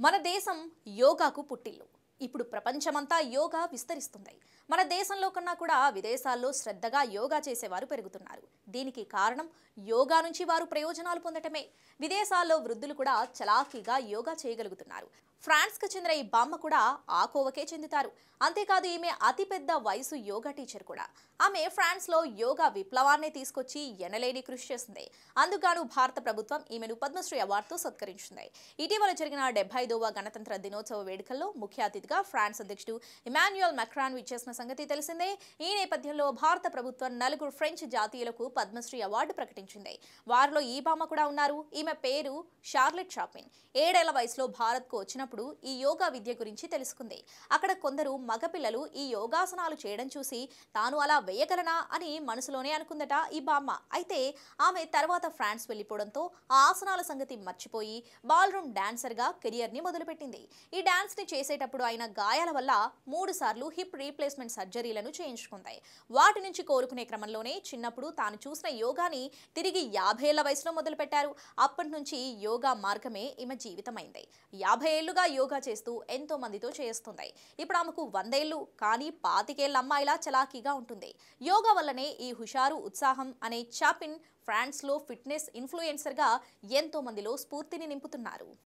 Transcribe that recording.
మన దేశం యోగాకు పుట్టిల్లు. ఇప్పుడు ప్రపంచమంతా యోగా విస్తరిస్తుంది. మన దేశంలో కన్నా కూడా విదేశాల్లో శ్రద్ధగా యోగా చేసేవారు పెరుగుతున్నారు. దీనికి కారణం యోగా నుంచి వారు ప్రయోజనాలు పొందటమే. విదేశాల్లో వృద్ధులు కూడా చలాకీగా యోగా చేయగలుగుతున్నారు. ఫ్రాన్స్కు చెందిన ఈ బామ్మ కూడా ఆ కోవకే చెందుతారు. అంతేకాదు ఈమె అతిపెద్ద వయసు యోగా టీచర్ కూడా. ఆమె ఫ్రాన్స్లో యోగా విప్లవాన్ని తీసుకొచ్చి ఎనలేని కృషి చేసింది. అందుకు భారత ప్రభుత్వం ఈమెను పద్మశ్రీ అవార్డుతో సత్కరించింది. ఇటీవల జరిగిన 75వ గణతంత్ర దినోత్సవ వేడుకల్లో ముఖ్య అతిథిగా ఫ్రాన్స్ అధ్యక్షుడు ఇమాన్యుయల్ మాక్రాన్ విచ్చేసిన సంగతి తెలిసిందే. ఈ నేపథ్యంలో భారత ప్రభుత్వం 4 ఫ్రెంచ్ జాతీయులకు పద్మశ్రీ అవార్డు ప్రకటించింది. వారిలో ఈ బామ్మ కూడా ఉన్నారు. ఈమె పేరు షార్లెట్ చాప్లిన్. 7 ఏళ్ల వయసులో భారత్కు వచ్చినప్పుడు ఈ యోగా విద్య గురించి తెలుసుకుంది. అక్కడ కొందరు మగపిల్లలు ఈ యోగాసనాలు చేయడం చూసి తాను అలా వేయగలనా అని మనసులోనే అనుకుందట ఈ బామ్మ. అయితే ఆమె తర్వాత ఫ్రాన్స్ వెళ్లిపోవడంతో ఆ ఆసనాల సంగతి మర్చిపోయి బాల్రూమ్ డాన్సర్గా కెరియర్ని మొదలుపెట్టింది. ఈ డాన్స్ని చేసేటప్పుడు అయిన గాయాల వల్ల 3 సార్లు హిప్ రీప్లేస్మెంట్ సర్జరీలను చేయించుకుంది. వాటి నుంచి కోలుకునే క్రమంలోనే చిన్నప్పుడు తాను చూసిన యోగాని తిరిగి 50 ఏళ్ల వయసులో మొదలుపెట్టారు. అప్పటి నుంచి యోగా మార్గమే ఈమె జీవితమైంది. 50 ఏళ్లుగా యోగా చేస్తూ ఎంతో మందితో చేస్తుంది. ఇప్పుడు ఆమెకు 100 ఏళ్లు, కానీ 25 ఏళ్ల అమ్మాయిలా చలాకీగా ఉంటుంది. యోగా వల్లనే ఈ హుషారు, ఉత్సాహం అనే చాప్లిన్ ఫ్రాన్స్లో ఫిట్నెస్ ఇన్ఫ్లుయెన్సర్గా ఎంతో మందిలో స్ఫూర్తిని నింపుతున్నారు.